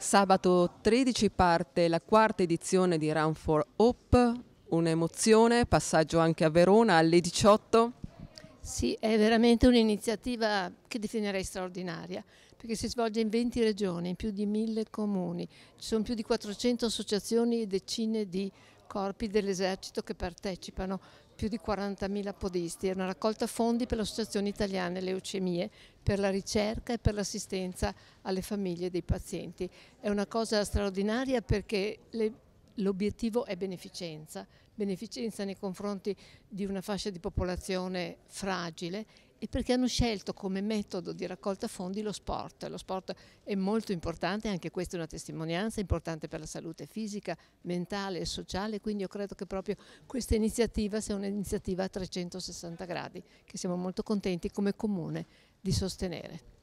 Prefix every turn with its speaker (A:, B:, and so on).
A: Sabato 13 parte la quarta edizione di Run for Hope, un'emozione, passaggio anche a Verona alle 18.
B: Sì, è veramente un'iniziativa che definirei straordinaria, perché si svolge in 20 regioni, in più di 1000 comuni. Ci sono più di 400 associazioni e decine di corpi dell'esercito che partecipano, più di 40.000 podisti. È una raccolta fondi per l'Associazione Italiana Leucemie, per la ricerca e per l'assistenza alle famiglie dei pazienti. È una cosa straordinaria perché l'obiettivo è beneficenza, beneficenza nei confronti di una fascia di popolazione fragile e perché hanno scelto come metodo di raccolta fondi lo sport. Lo sport è molto importante, anche questa è una testimonianza, importante per la salute fisica, mentale e sociale, quindi io credo che proprio questa iniziativa sia un'iniziativa a 360 gradi, che siamo molto contenti come comune di sostenere.